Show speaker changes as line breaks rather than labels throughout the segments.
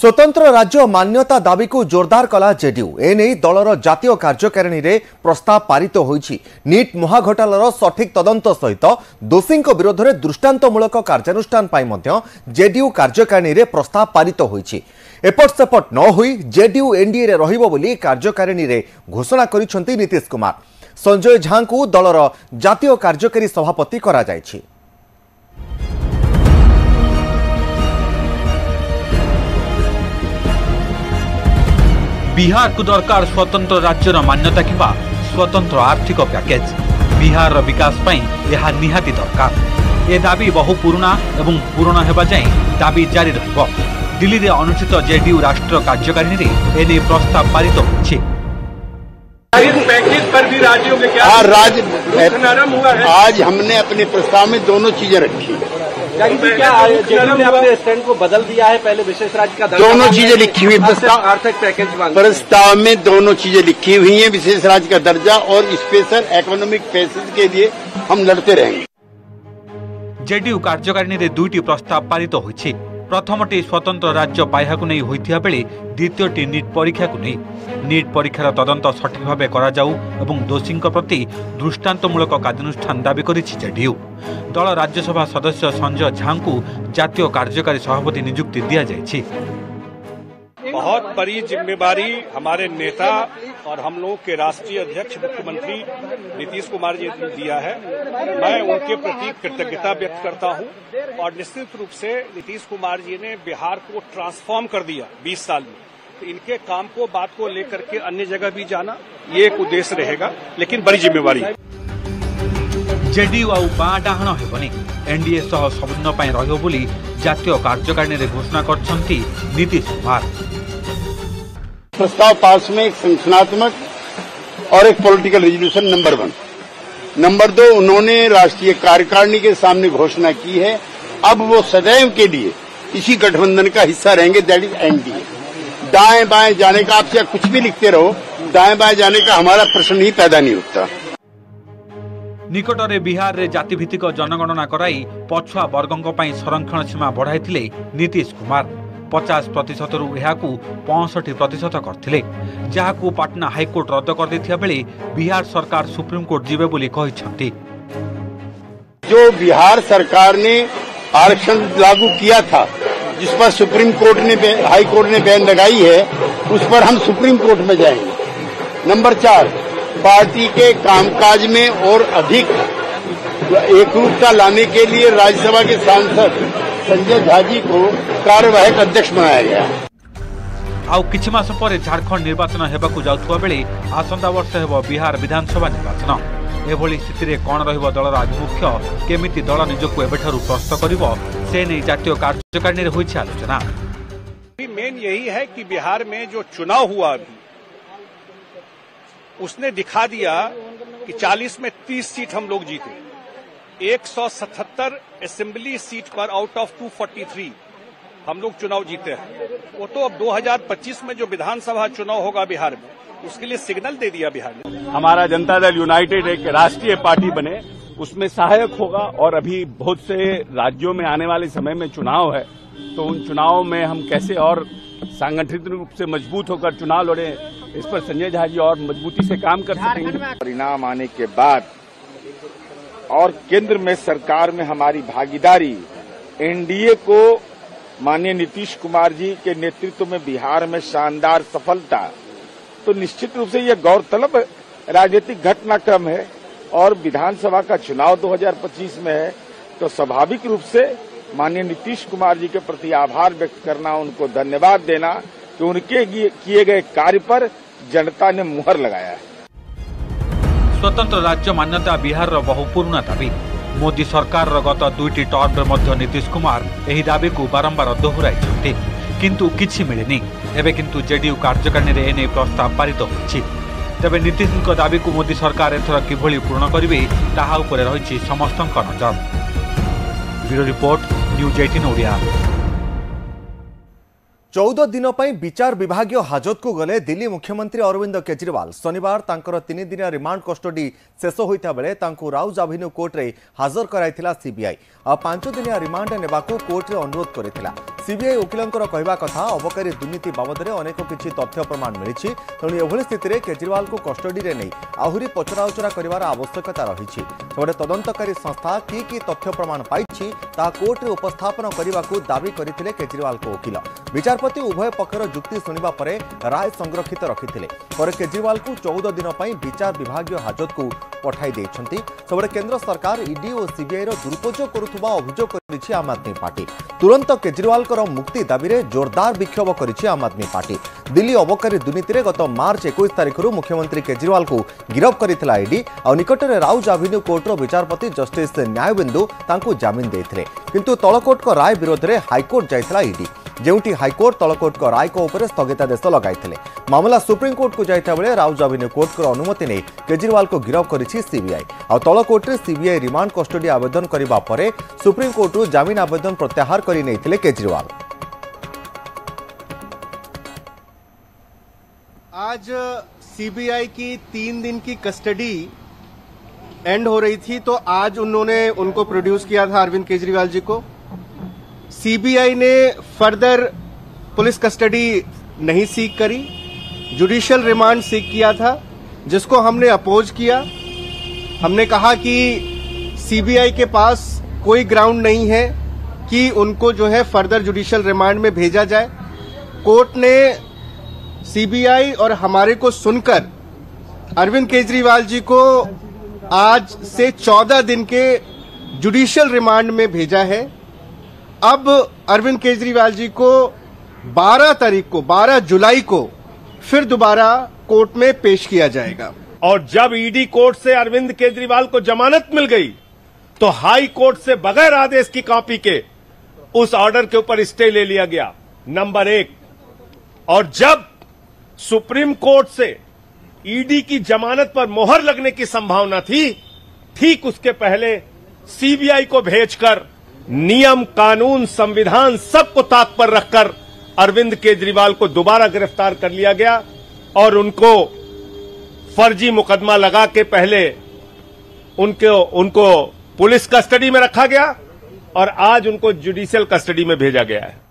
स्वतंत्र राज्य मान्यता दाबी को जोरदार कला जेडीयू एने दलर जातीय कार्यकारिणी रे प्रस्ताव पारित होईछि। नीट महाघोटालार सठिक तदंत सहित दोषी विरोध में दृष्टांतमूलक कार्यानुष्ठान पाई मध्य जेडीयू कार्यकारिणी रे प्रस्ताव पारित होईछि। एपट सेपट न होई जेडीयू एनडीए रे रहिबो बोली कार्यकारिणी रे घोषणा करिसेंति नीतीश कुमार। संजय झा को दलर जातीय कार्यकारी सभापति करा जायछि।
बिहार को दरकार स्वतंत्र राज्यर मान्यता किंवा स्वतंत्र आर्थिक पैकेज। बिहार विकास यह निहाती दरकार। ए दाबी बहु पुराना एवं पूरण होगा जाए दाबी जारी रहिबो। दिल्ली में अनुष्ठित जेडीयू राष्ट्रीय कार्यकारिणी एने प्रस्ताव पारित होछि।
पैकेज पर भी राज्यों में क्या नरम हुआ है?
आज हमने अपने प्रस्ताव में दोनों चीजें रखी।
क्या जेडीयू ने अपने स्टैंड को बदल दिया है? पहले विशेष राज्य का
दोनों चीजें लिखी हुई
आर्थिक पैकेज
प्रस्ताव में दोनों चीजें लिखी हुई हैं, विशेष राज्य का दर्जा और स्पेशल इकोनॉमिक पैकेज के लिए हम लड़ते रहेंगे।
जेडीयू कार्यकारिणी रे दुईटी प्रस्ताव पारित होइछि। प्रथमटी स्वतंत्र राज्य पाइहा को नहीं होइथिया बेले द्वितीयटी नीट परीक्षा को नहीं। नीट परीक्षार तदंत सठिक भाव करा जाऊ एवं दोषी प्रति दृष्टांतमूलक कार्यानुष्ठान दाबी करिछि जेडीयू। दल राज्यसभा सदस्य संजय झा को जातीय कार्यकारी सभापति नियुक्ति दिया जायछि।
बहुत बड़ी जिम्मेदारी हमारे नेता और हम लोगों के राष्ट्रीय अध्यक्ष मुख्यमंत्री नीतीश कुमार जी ने दिया है। मैं उनके प्रति कृतज्ञता व्यक्त करता हूं और निश्चित रूप से नीतीश कुमार जी ने बिहार को ट्रांसफॉर्म कर दिया 20 साल में। तो इनके काम को बात को लेकर के अन्य जगह भी जाना ये एक उद्देश्य रहेगा, लेकिन बड़ी जिम्मेवारी।
जेडीयू आउ बाँ डाहण हेबनी एनडीए सह सबुदिन ପାଇଁ ରହିବ ବୋଲି ଜାତୀୟ କାର୍ଯ୍ୟକାରିଣୀରେ ଘୋଷଣା କରିଛନ୍ତି नीतीश कुमार।
प्रस्ताव पास में एक संगठनात्मक और एक पॉलिटिकल रेजोल्यूशन नंबर 1। नंबर 2, उन्होंने राष्ट्रीय कार्यकारिणी के सामने घोषणा की है अब वो सदैव के लिए इसी गठबंधन का हिस्सा रहेंगे, दैट इज एनडीए। दाएं बाएं जाने का, आप चाहे कुछ भी लिखते रहो, दाएं बाएं जाने का हमारा प्रश्न ही पैदा नहीं उठता।
निकटरे बिहार रे जातिभित्तिक जनगणना कराई पछुआ वर्गों पर संरक्षण सीमा बढ़ाई नीतीश कुमार। 50% रु एहाकू 65% करथिले, जहाकू पटना हाईकोर्ट रद्द कर देथिया बेले बिहार सरकार सुप्रीम कोर्ट जीवे बोली कहिसंती।
जो बिहार सरकार ने आरक्षण लागू किया था, जिस पर सुप्रीम कोर्ट ने हाई कोर्ट ने बैन लगाई है, उस पर हम सुप्रीम कोर्ट में जाएंगे। नंबर 4, पार्टी के कामकाज में और अधिक एकरूपता लाने के लिए राज्यसभा के सांसद संजय झा जी को कार्यवाहक अध्यक्ष बनाया गया।
आउ किछि मास पर झारखंड निर्वाचन हेबाकू जाउथुवा बेले आसंता वर्ष हेबो बिहार विधानसभा निर्वाचन। एभली स्थिति रे कोन रहिबो दलर आभिमुख्य, केमिति दल निजको एबेठारु प्रस्तुत करिवो, से नै जातीय कार्यकारिणी रे होइछि आलोचना।
मेन यही है कि बिहार में जो चुनाव हुआ अभी उसने दिखा दिया कि 40 में 30 सीट हम लोग जीते। 177 असेंबली सीट पर आउट ऑफ 243 हम लोग चुनाव जीते हैं। वो तो अब 2025 में जो विधानसभा चुनाव होगा बिहार में, उसके लिए सिग्नल दे दिया बिहार ने।
हमारा जनता दल यूनाइटेड एक राष्ट्रीय पार्टी बने, उसमें सहायक होगा। और अभी बहुत से राज्यों में आने वाले समय में चुनाव है, तो उन चुनाव में हम कैसे और संगठित रूप से मजबूत होकर चुनाव लड़े, इस पर संजय झा जी और मजबूती से काम कर सकेंगे।
परिणाम आने के बाद और केंद्र में सरकार में हमारी भागीदारी, एनडीए को माननीय नीतीश कुमार जी के नेतृत्व में बिहार में शानदार सफलता, तो निश्चित रूप से यह गौरतलब राजनीतिक घटनाक्रम है। और विधानसभा का चुनाव 2025 में है, तो स्वाभाविक रूप से माननीय नीतीश कुमार जी के प्रति आभार व्यक्त करना, उनको धन्यवाद देना कि उनके किए गए कार्य पर जनता ने मुहर लगाया है।
स्वतंत्र राज्य मान्यता बिहार रो बहु पुराना दाबी। मोदी सरकार रो गत दुईटी टर्म रे मध्य नीतीश कुमार एही दाबी को बारंबार दोहराइछन्ते, किंतु किछि मिलेनी। एबे किंतु जेडीयू कार्यकारिणी रे एने प्रस्ताव पारित होछि। तबे नीतीश दाबी को मोदी सरकार एथर किभଳି पूर्ण करिवे ताहा उपरे रहिछि समस्तक नजर। Bureau report, news 18 Odia.
14 दिन पर विचार विभाग हाजत को गले दिल्ली मुख्यमंत्री अरविंद केजरीवाल शनिवार तांकर 3 दिन रिमांड कस्टडी शेष होता बेले राउज एवेन्यू कोर्ट रे हाजर कराइथिला सीबीआई आ 5 दिनिया रिमांड नेबाकू कोर्ट रे अनुरोध करिथिला। सीबीआई वकिलंकर कहवा कथा अबकारी दुर्नीति बाबद में अनेक किछि तथ्य प्रमाण मिली तेणु एभली स्थिति में केजरीवाल को कस्टडी रे नहीं आहुरी पचराउचरा करिवार आवश्यकता रही। सेबडे तदंतकारी संस्था की तथ्य प्रमाण पाइछि ता कोर्ट रे उपस्थापन करने दाबी करथिले केजरीवाल को वकिल। विचारपति उभय पक्षर जुक्ति शुणा पर राय संरक्षित रखिथिले पर केजरीवाल को 14 दिन पर विचार विभाग हाजत को पठाई देइछंती। सबरे केंद्र सरकार ईडी और सीबीआई रो दुरुपयोग करुथुबा अभियोग करिछि आम आदमी पार्टी। तुरंत केजरीवाल को मुक्ति दाबी रे जोरदार विक्षोभ करिछि आम आदमी पार्टी। दिल्ली अबकारी दुर्नीति रे गत मार्च 21 तारिख मुख्यमंत्री केजरीवाल को गिरफ्त करिथिला ईडी और निकट में राउज एवेन्यू कोर्ट रो विचारपति जस्टिस न्यायबिंदु तांकू जामिन देथिले किंतु तलकोर्ट को राय विरोध में हाईकोर्ट जाइथिला ईडी जेउठी हाईकोर्ट तलकोर्ट को राय को ऊपर स्थगितादेश लगाइथिले। मामला सुप्रीमकोर्ट को जाइता बेले राउज एवेन्यू कोर्ट को अनुमति नहीं केजरीवाल को गिरफ्त करिछि सीबीआई और तलकोर्ट रे सीबीआई रिमांड कस्टडी आवेदन करबा परे सुप्रीमकोर्ट रो जामिन आवेदन प्रत्याहार करि नैथिले केजरीवाल।
आज सीबीआई की 3 दिन की कस्टडी एंड हो रही थी तो आज उन्होंने उनको प्रोड्यूस किया था अरविंद केजरीवाल जी को। सीबीआई ने फर्दर पुलिस कस्टडी नहीं सीक करी, जुडिशियल रिमांड सीक किया था जिसको हमने अपोज किया। हमने कहा कि सीबीआई के पास कोई ग्राउंड नहीं है कि उनको जो है फर्दर जुडिशियल रिमांड में भेजा जाए। कोर्ट ने सीबीआई और हमारे को सुनकर अरविंद केजरीवाल जी को आज से 14 दिन के जुडिशियल रिमांड में भेजा है। अब अरविंद केजरीवाल जी को 12 जुलाई को फिर दोबारा कोर्ट में पेश किया जाएगा।
और जब ईडी कोर्ट से अरविंद केजरीवाल को जमानत मिल गई तो हाई कोर्ट से बगैर आदेश की कॉपी के उस ऑर्डर के ऊपर स्टे ले लिया गया, नंबर 1। और जब सुप्रीम कोर्ट से ईडी की जमानत पर मोहर लगने की संभावना थी, ठीक उसके पहले सीबीआई को भेजकर नियम, कानून, संविधान सबको ताक पर रखकर अरविंद केजरीवाल को दोबारा गिरफ्तार कर लिया गया और उनको फर्जी मुकदमा लगा के पहले उनको पुलिस कस्टडी में रखा गया और आज उनको जुडिशियल कस्टडी में भेजा गया है।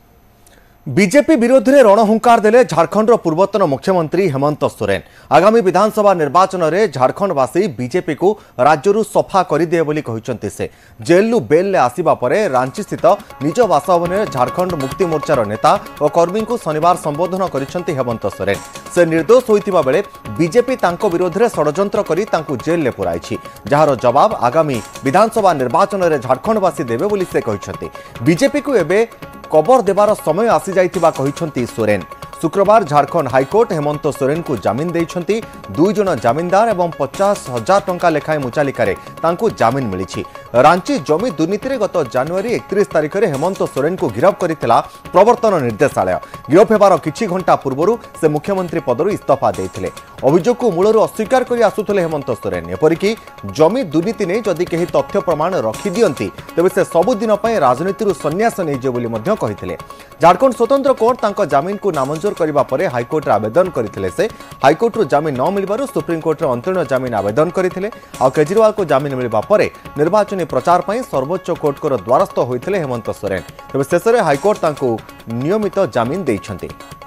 बीजेपी विरोध में रणहुंकार देले झारखंड पूर्वतन मुख्यमंत्री हेमंत सोरेन। आगामी विधानसभा निर्वाचन में झारखंडवासी बीजेपी को राज्यरू सफा करदे बोली कहते से जेलू बेल आसवा पर रांची स्थित निज बासभवन में झारखंड मुक्ति मोर्चार नेता और कर्मी को शनिवार संबोधन करिसेंती हेमंत सोरेन। से निर्दोष होइतिबा बेले बीजेपी तांको विरोध में षड्यंत्र करी तांको जेल में पुराइछि, जार जवाब आगामी विधानसभा निर्वाचन में झारखंडवासी देबे बोली से कहते। बीजेपी को एबे कबर देवार समय आसी जाइतिबा कहिसंती सोरेन। शुक्रवार झारखंड हाईकोर्ट हेमंत सोरेन को जामिन देइछंती। 2 जन जामिनदार एवं 50,000 टंका लेखाएं मुचालिकारे तांको जामिन मिलिछि। रांची जमी दुर्नीति रे गत जनवरी 31 तारिख में हेमंत सोरेन को गिरफ्त करिथिला प्रवर्तन निर्देशालय। गिरफ्त हेबार किछि घंटा पूर्व से मुख्यमंत्री पदरू इस्तीफा देइथिले। अभियोग को मूलरू अस्वीकार करि आसुथिले हेमंत सोरेन। एपरिकी जमी दुर्नीति ने जदि केही तथ्य प्रमाण रखि दियंती तेबे से सबुदिन पई राजनीति सन्यास नहीं बोली मध्य कहिथिले। झारखंड स्वतंत्र कोर्ट तांको जामिन को नामंजूर करबा परे हाईकोर्ट आवेदन करथिले। से हाईकोर्ट रो जामिन न मिलबारु सुप्रीम कोर्ट रो अंतरिम जामिन आवेदन करथिले। आ केजरीवाल को जामिन मिलबा परे निर्वाचन प्रचार पई सर्वोच्च कोर्ट को द्वारस्थ होइथिले हेमंत सोरेन। तेबे शेषरे हाईकोर्ट तांको नियमित जामिन देइछंती।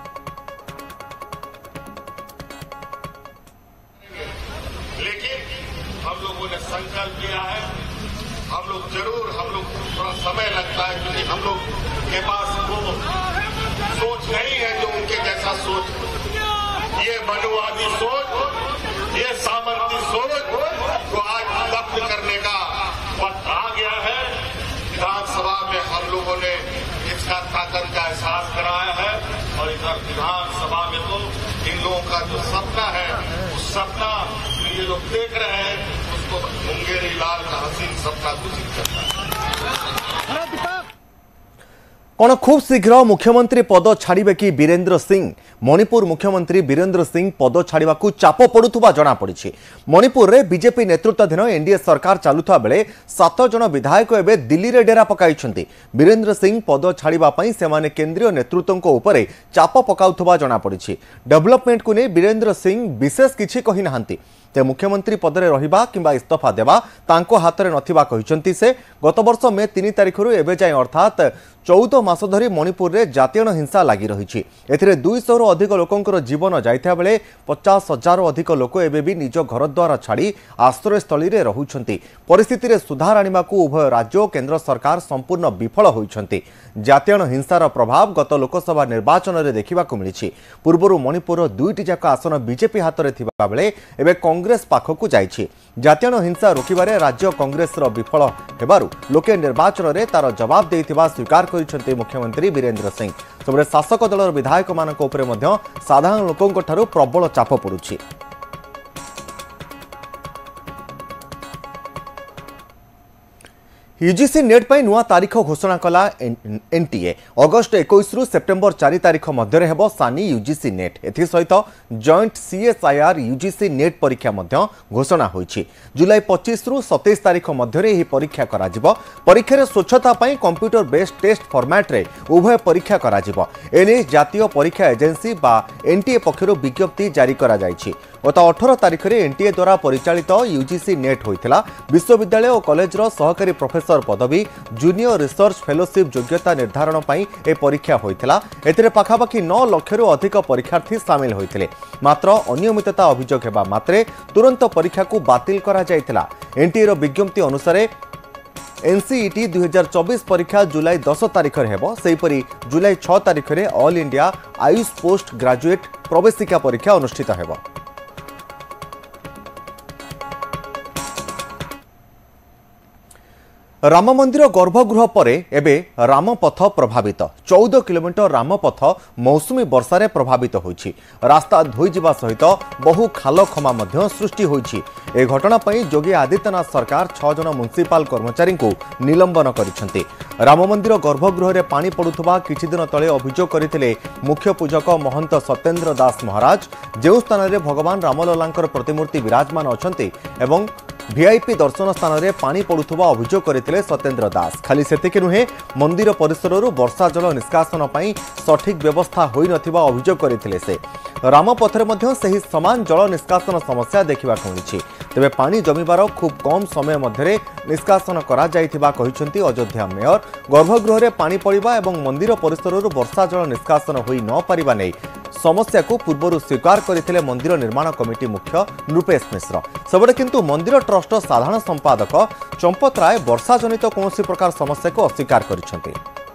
लेकिन हम लोगों ने संकल्प किया है, हम लोग थोड़ा समय लगता है क्योंकि हम लोग के पास वो सोच नहीं है जो उनके जैसा सोच, ये मनुवादी सोच, ये सामर्थ्य सोच को आज जब्त करने का वक्त आ गया है। विधानसभा में हम लोगों ने इसका ताकत का एहसास कराया है और इधर विधानसभा में तो इन लोगों का जो सपना है उस सपना ये लोग देख रहे हैं उसको मुंगेरी लाल का हसीन सपना दूषित करना है।
कौन खूब शीघ्र मुख्यमंत्री पद छाड़े कि वीरेंद्र सिंह मणिपुर मुख्यमंत्री वीरेंद्र सिंह पद छाड़ा चाप पड़ुवा जनापड़ी। मणिपुर में बीजेपी नेतृत्वाधीन एनडीए सरकार चलुवा बेले 7 जन विधायक एवं दिल्ली में डेरा पकाई। वीरेंद्र सिंह पद छाड़ापी से केंद्रीय नेतृत्व उपर चाप पकाउथुवा जनापड़ी। डेवलपमेंट को नहीं वीरेंद्र सिंह विशेष किछि कहि नाहंती। ते मुख्यमंत्री पदरे रहिबा किंबा इस्तीफा देवा तांको हाथ में नथिबा कहिसंती। से गत वर्ष मे 3 तारिख एवं जाए अर्थात 14 मास धरी मणिपुर में जातीय हिंसा लगी रही। एथिरे 200 रु अधिक लोकंकर जीवन जाइथा बेले 50,000 अधिक लोक एबे भी निज घर द्वार छाड़ी आश्रयस्थली रे रहुछंती। परिस्थिति रे सुधार आनिबा को उभय राज्य और केंद्र सरकार संपूर्ण विफल होइछंती। जातीय हिंसार प्रभाव गत लोकसभा निर्वाचन में देखा मिली। पूर्व मणिपुर 2टी जाक आसन बीजेपी हाथ में थिबा बेले एबे कांग्रेस पाखकु जाइछि। जातीय हिंसा रोकिबारे राज्य कांग्रेस विफल हेबारु लोके निर्वाचन में तार जवाब देइथिबा स्वीकार करिसेंती मुख्यमंत्री वीरेंद्र सिंह। सबरे शासक दलर विधायक मानक उपरे मध्य साधारण लोकंक ठारु प्रबल चाप पड़ुछि। यूजीसी नेट पर नुआ तारीख घोषणा कला एनटीए। अगस्ट 21 रु सेप्टेम्बर 4 तारीख मध्य हेबो सानी यूजीसी नेट। एथि सहित जॉइंट सीएसआईआर यूजीसी नेट परीक्षा मध्य घोषणा होईछि। जुलाई 25 रु 27 तारीख मध्य एही परीक्षा करा जिवो। परीक्षा रे स्वच्छता पई कंप्यूटर बेस्ड टेस्ट फॉर्मेट रे उभय परीक्षा करा जिवो। एने जातीय परीक्षा एजेंसी बा एनटीए पक्षरु विज्ञप्ति जारी करा जाईछि। गत 18 तारिख में एनटीए द्वारा परिचालित यूजीसी नेट होइथिला। विश्वविद्यालय और कॉलेज सहकारी प्रोफेसर पदवी जूनियर रिसर्च फेलोशिप योग्यता निर्धारण पई ए परीक्षा होइथिला। एथिरे पाखापाखि 9 लाख रु अधिक परीक्षार्थी सामिल होइथिले। मात्र अनियमितता अभियोग हेबा मात्रे तुरंत परीक्षा को बातिल करा जाइथिला। एनटीए विज्ञप्ति अनुसार एनसीईटी 2024 परीक्षा जुलाई 10 तारिख में हेबो। सेहीपरि जुलाई 6 तारिख में all India AYUSH post graduate प्रवेशिका परीक्षा अनुष्ठित हेबो। राम मंदिर गर्भगृह पर एबे रामपथ प्रभावित। 14 किलोमीटर रामपथ मौसुमी वर्षारे प्रभावित होइछि। रास्ता धोई जिबा सहित बहु खाल खमा मध्य सृष्टि होइछि। ए घटना पई योगी आदित्यनाथ सरकार 6 जन म्युनिसिपल कर्मचारी को निलंबन करिसेंती। राम मंदिर गर्भगृह रे पानी पड़ुथबा किछि दिन तले अभियोग करथिले मुख्य पूजक महंत सत्येंद्र दास महाराज। जेउ स्थान रे भगवान रामललांकर प्रतिमूर्ति विराजमान अछंती एवं वीआईपी दर्शन स्थान में पानी पड़ुथबा अभियोग करथिले सत्येंद्र दास। खाली सेतिक नुहे मंदिर परिसररू वर्षा जल निष्कासन पई सठिक व्यवस्था होई नथिबा अभियोग करथिले से। रामपथरे मध्य सही समान जल निष्कासन समस्या देखा मिली। तेबे पानी जमीबार खूब कम समय मध्य निष्कासन करा जाइथिबा कहिसेंती अयोध्या मेयर। गर्भगृह रे पानी पड़िबा एवं मंदिर परिसररू वर्षा जल निष्कासन होई न पारिबा नै समस्या को पूर्व स्वीकार करथिले मंदिर निर्माण कमिटी मुख्य नृपेश मिश्र। सबडे किंतु मंदिर ट्रस्ट साधारण संपादक चंपत राय वर्षा जनित कौन प्रकार समस्या को अस्वीकार करिसेंती।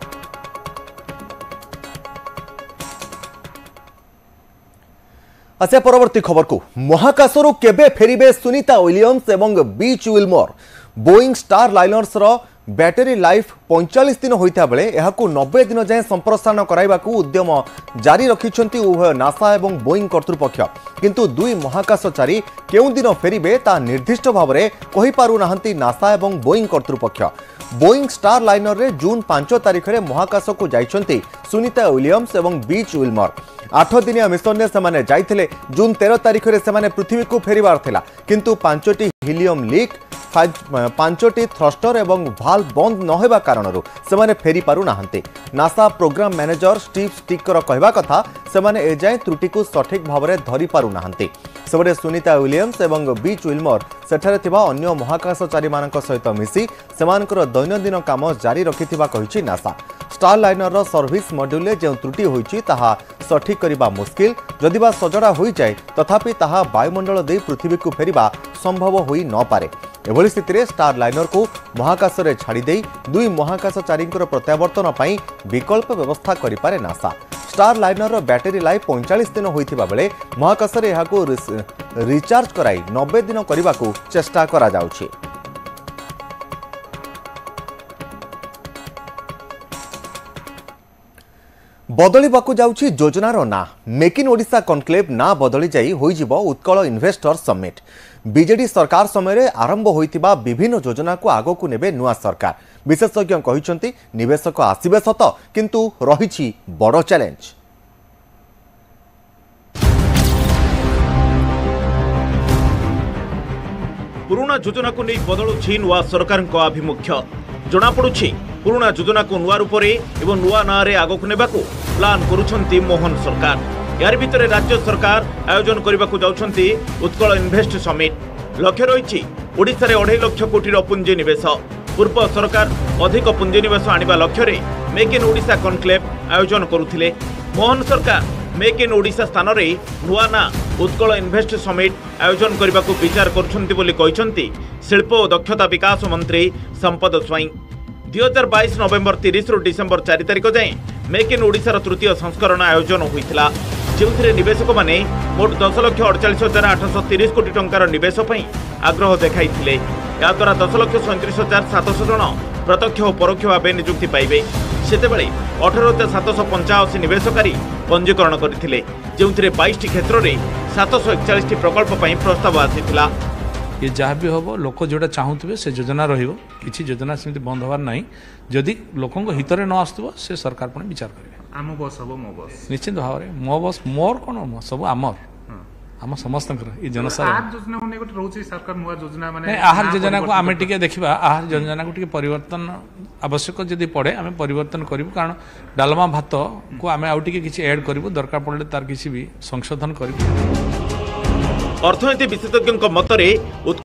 आसे परवर्ती खबर को महाकाशरू केबे फेरिबे सुनीता विलियम्स एवं Butch Wilmore. Boeing Starliners रो बैटेरी लाइफ 45 दिन होता बेले यहाकू 90 दिन जाए संप्रसारण कराइबाकू उद्यम जारी रखिछंती उभय नासा एवं बोइंग कर्तृपक्ष। किंतु दुई महाकाशचारी केउं दिन फेरिबे ता निर्दिष्ट भाव में कहि पारु नाहंती नासा एवं बोइंग कर्तृपक्ष। बोइंग स्टार लाइनर रे जून 5 तारिख में महाकाश को जाइछंती सुनीता विलियम्स एवं बीच विल्मर। 8 दिनिया मिशन ने सेमाने जाइथिले। जून 13 तारिख में सेमाने पृथ्वी को फेरिबार थिला। किंतु 5टी हीलियम लीक 5टी थ्रस्टर एवं भाल्व बंद न होबा कारणरू सेमाने फेरी पारु नाहंती। NASA programme manager Steve Stich कहवा कथा सेमाने ए जाय त्रुटि को सठिक भाव में धरी पारु नाहंती। सेबडे सुनीता विलियम्स एवं बीच विल्मर सेठारे थिबा अन्य महाकाशचारी मानक सहित मिसी सेमानकर दैनंदिन काम जारी रखिथिबा कहिछि नासा। स्टार लाइनर रो सर्विस मॉड्यूल रे जे त्रुटि होइछि ताहा सठिक करिबा मुश्किल। जदिबा सजड़ा होई जाय तथापि ताहा वायुमंडल दे पृथ्वी को फेरिबा संभव होई न पारे। एभली स्थिति रे स्टार लाइनर को महाकाश रे छाड़ी देई दुई महाकाशचारींकर प्रत्यावर्तन पई विकल्प व्यवस्था करि पारे NASA. Starliner battery life 45 दिन होइथिबा बेले महाकाश रे एहाको रिचार्ज कराई 90 दिन करने को चेष्टा करा जाउछि। बदलिबाकू जाउछि योजनार ना। मेक इन ओडिशा कनक्लेव ना बदली जाई होइजिबो उत्कल इन्वेस्टर समिट। बीजेडी सरकार समय आरंभ होइतिबा विभिन्न योजना को आगो को नेबे नुआ सरकार। विशेषज्ञ कहिसंती निवेशक आसिबे सत किंतु रहिछि बड़ चैलेंज।
पुराना योजना को नहीं बदलुछि नुआ सरकार आभिमुख्य। जनापड़ुछि पुराना योजना को नुआ रूप एवं नुआ ना आगक नेबाकू प्लान करुछंती मोहन सरकार। यार भितर राज्य सरकार आयोजन करने को जाउछंती उत्कल इन्वेस्ट समिट। लक्ष्य रही ओडिशा रे 2.5 लाख कोटी पुंजी निवेश। पूर्व सरकार अधिक पुंजी निवेश आनिबा लक्ष्य रे मेक इन ओडिशा कॉन्क्लेव आयोजन करुथिले। मोहन सरकार मेक इन ओडिशा स्थान रे नुआ ना उत्कल इन्वेस्ट समिट आयोजन करने को विचार करुछंती बोली कहिसंती शिल्प और दक्षता विकास मंत्री संपद स्वाई। 2022 नवेम्बर 30 रु डिसेम्बर 4 तारिख जाए मेक इन ओडिशा तृतीय संस्करण आयोजन होइथिला। जो निवेशक माने मोट 10,48,830 कोटी टंकार निवेश आग्रह देखाइथिले। या द्वारा 10,37,700 जन प्रत्यक्ष और परोक्ष भाव नियुक्ति पाइबे। सेतेबेले 18,785 निवेशकारी पंजीकरण करथिले, जोंथिरे 22 क्षेत्र में 741 प्रकल्प प्रस्ताव आसीथिला।
ये जहाँ भी हम लोक जोटा चाहूबे से योजना रहिबो। किछि योजना सेमती बंद होवार नहीं। जदि लोकों को हितरे न आसुबो से सरकार पुणी विचार करेंगे। आम बस हम मो बस निश्चित भाव में मो बस मोर कौन सब आमर आम समस्त आहार योजना को आम टे देखा। आहार योजना को परिवर्तन आवश्यक जदि पड़े आम परिवर्तन करूँ। कारण डालमा भात को आम आउ टे किसी एड करूँ, दरकार पड़े तार किसी भी संशोधन करूँ।
अर्थनीति विशेषज्ञ मतरे